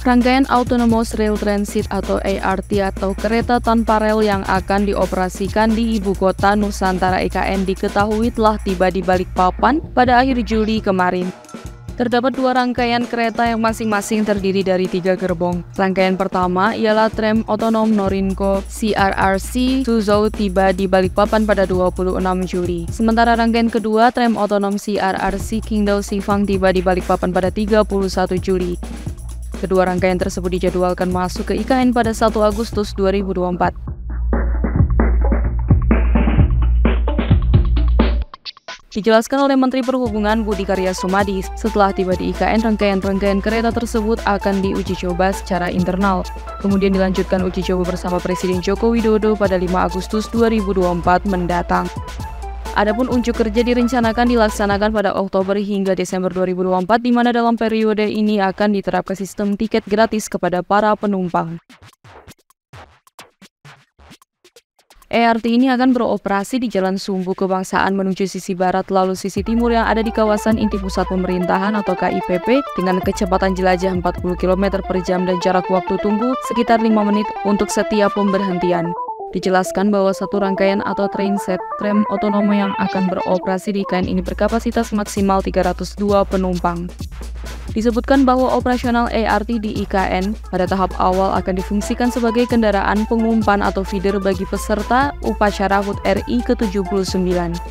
Rangkaian Autonomous Rail Transit atau ART atau kereta tanpa rel yang akan dioperasikan di Ibu Kota Nusantara IKN diketahui telah tiba di Balikpapan pada akhir Juli kemarin. Terdapat 2 rangkaian kereta yang masing-masing terdiri dari 3 gerbong. Rangkaian pertama ialah tram otonom Norinco CRRC Suzhou tiba di Balikpapan pada 26 Juli. Sementara rangkaian kedua tram otonom CRRC Qingdao Xifang tiba di Balikpapan pada 31 Juli. Kedua rangkaian tersebut dijadwalkan masuk ke IKN pada 1 Agustus 2024. Dijelaskan oleh Menteri Perhubungan Budi Karya Sumadi, setelah tiba di IKN, rangkaian-rangkaian kereta tersebut akan diuji coba secara internal. Kemudian dilanjutkan uji coba bersama Presiden Joko Widodo pada 5 Agustus 2024 mendatang. Adapun unjuk kerja direncanakan dilaksanakan pada Oktober hingga Desember 2024, di mana dalam periode ini akan diterapkan sistem tiket gratis kepada para penumpang. ART ini akan beroperasi di Jalan Sumbu Kebangsaan menuju sisi barat lalu sisi timur yang ada di kawasan inti pusat pemerintahan atau KIPP dengan kecepatan jelajah 40 km per jam dan jarak waktu tunggu sekitar 5 menit untuk setiap pemberhentian. Dijelaskan bahwa satu rangkaian atau trainset tram otonom yang akan beroperasi di IKN ini berkapasitas maksimal 302 penumpang. Disebutkan bahwa operasional ART di IKN pada tahap awal akan difungsikan sebagai kendaraan pengumpan atau feeder bagi peserta upacara HUT RI ke-79.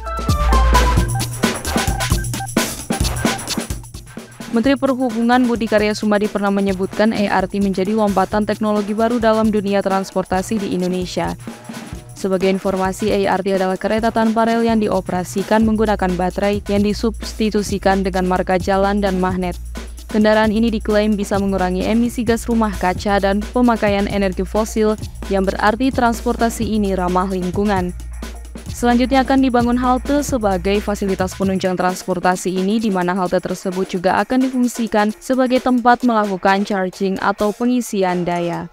Menteri Perhubungan Budi Karya Sumadi pernah menyebutkan ART menjadi lompatan teknologi baru dalam dunia transportasi di Indonesia. Sebagai informasi, ART adalah kereta tanpa rel yang dioperasikan menggunakan baterai yang disubstitusikan dengan marka jalan dan magnet. Kendaraan ini diklaim bisa mengurangi emisi gas rumah kaca dan pemakaian energi fosil, yang berarti transportasi ini ramah lingkungan. Selanjutnya akan dibangun halte sebagai fasilitas penunjang transportasi ini, di mana halte tersebut juga akan difungsikan sebagai tempat melakukan charging atau pengisian daya.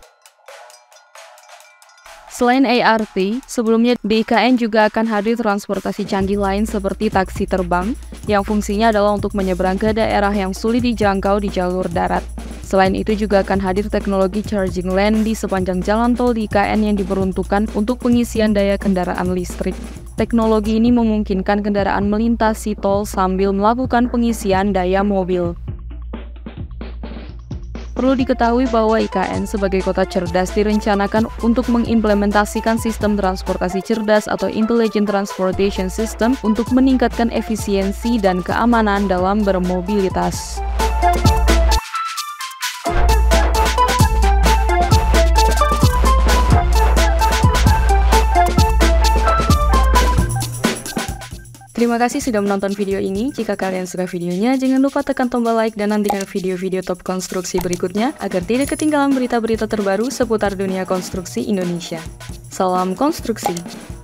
Selain ART, sebelumnya di IKN juga akan hadir transportasi canggih lain seperti taksi terbang, yang fungsinya adalah untuk menyeberang ke daerah yang sulit dijangkau di jalur darat. Selain itu juga akan hadir teknologi charging lane di sepanjang jalan tol di IKN yang diperuntukkan untuk pengisian daya kendaraan listrik. Teknologi ini memungkinkan kendaraan melintasi tol sambil melakukan pengisian daya mobil. Perlu diketahui bahwa IKN sebagai kota cerdas direncanakan untuk mengimplementasikan sistem transportasi cerdas atau Intelligent Transportation System untuk meningkatkan efisiensi dan keamanan dalam bermobilitas. Terima kasih sudah menonton video ini. Jika kalian suka videonya, jangan lupa tekan tombol like dan nantikan video-video top konstruksi berikutnya agar tidak ketinggalan berita-berita terbaru seputar dunia konstruksi Indonesia. Salam konstruksi!